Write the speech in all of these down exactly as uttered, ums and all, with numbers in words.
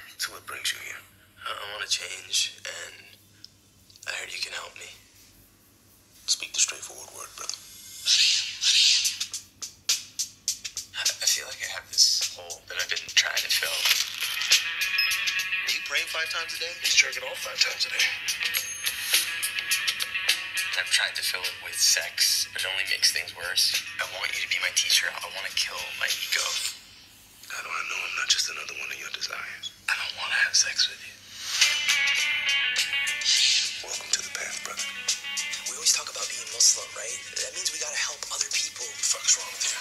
So what brings you here? I, I want to change, and I heard you can help me. Speak the straightforward word, brother. I, I feel like I have this hole that I've been trying to fill. Are you praying five times a day? He's jerking off five times a day. I've tried to fill it with sex, but it only makes things worse. I want you to be my teacher. I want to kill my ego. How do I know I'm not just another one of your desires? I don't want to have sex with you. Welcome to the path, brother. We always talk about being Muslim, right? That means we gotta help other people. What the fuck's wrong with you?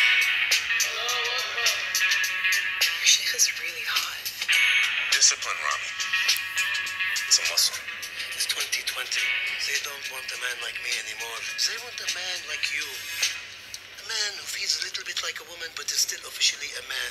Your sheikh is really hot. Discipline, Rami. It's a muscle. It's twenty twenty. They don't want a man like me anymore. They want a man like you. A man who feels a little bit like a woman, but is still officially a man.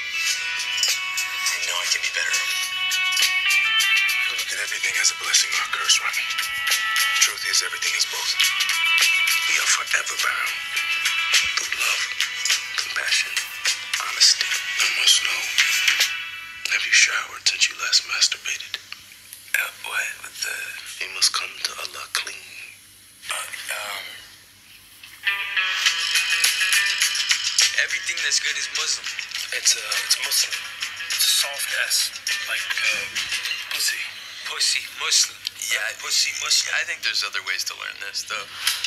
I know I can be better. You look at everything as a blessing or a curse, Rami. The truth is, everything is both. We are forever bound through love, compassion, honesty. I must know. Have you showered since you last masturbated? Uh, what? With the... You must come to Allah clean. Uh, um... Everything that's good is Muslim. It's a, it's Muslim. It's a soft S, like uh, pussy. Pussy, Muslim. Yeah, pussy, Muslim. I think there's other ways to learn this, though.